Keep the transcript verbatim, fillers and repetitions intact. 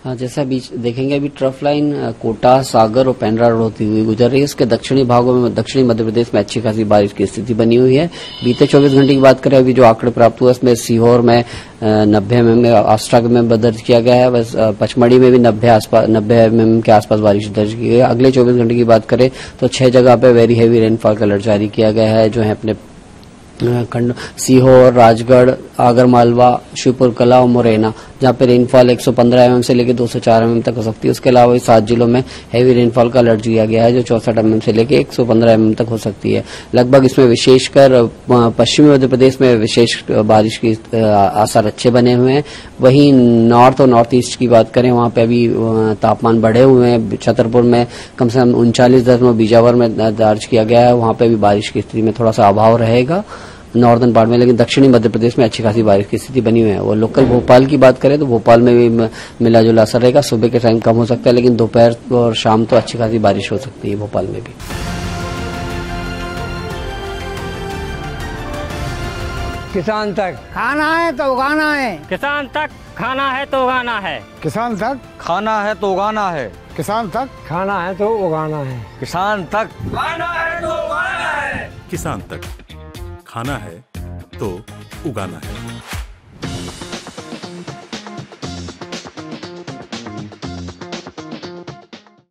हाँ, जैसा बीच देखेंगे अभी ट्रफ लाइन कोटा, सागर और पेंड्रा रोड होती हुई गुजर रही है। इसके दक्षिणी भागों में दक्षिणी मध्य प्रदेश में अच्छी खासी बारिश की स्थिति बनी हुई है। बीते चौबीस घंटे की बात करें, अभी जो आंकड़े प्राप्त हुए इसमें सीहोर में नब्बे एम एम, आस्ट्रा में दर्ज किया गया है। बस पचमढ़ी में भी नब्बे आसपास नब्बे एम एम के आसपास बारिश दर्ज की गई है। अगले चौबीस घंटे की बात करें तो छह जगह पे वेरी हैवी रेनफॉल का अलर्ट जारी किया गया है, जो है अपने खंड सीहोर, राजगढ़, आगरमालवा, शिवपुर कला और मुरैना, जहां पे रेनफॉल एक सौ पंद्रह एम एम से लेकर दो सौ चार एम एम तक हो सकती है। उसके अलावा इस सात जिलों में हैवी रेनफॉल का अलर्ट दिया गया है, जो चौसठ एम एम से लेकर एक सौ पंद्रह एम एम तक हो सकती है। लगभग इसमें विशेषकर पश्चिमी मध्य प्रदेश में विशेष बारिश की आसार अच्छे बने हुए हैं। वहीं नॉर्थ और नॉर्थ ईस्ट की बात करें, वहां पे अभी तापमान बढ़े हुए हैं। छतरपुर में कम से कम उनचालीस दशमलव बीजावर में दर्ज किया गया है, वहां पे भी बारिश की स्थिति में थोड़ा सा अभाव रहेगा नॉर्दर्न पार्ट में। लेकिन दक्षिणी मध्य प्रदेश में अच्छी खासी बारिश की स्थिति बनी हुई है। और लोकल भोपाल की बात करें तो भोपाल में भी मिला जुला असर रहेगा। सुबह के टाइम कम हो सकता है, लेकिन दोपहर और शाम तो अच्छी खासी बारिश हो सकती है भोपाल में भी। किसान तक खाना है तो उगाना है, किसान तक खाना है तो उगाना है, किसान तक खाना है तो उगाना है, किसान तक खाना है तो उगाना है, किसान तक खाना है तो उगाना है, किसान तक खाना है तो उगाना है।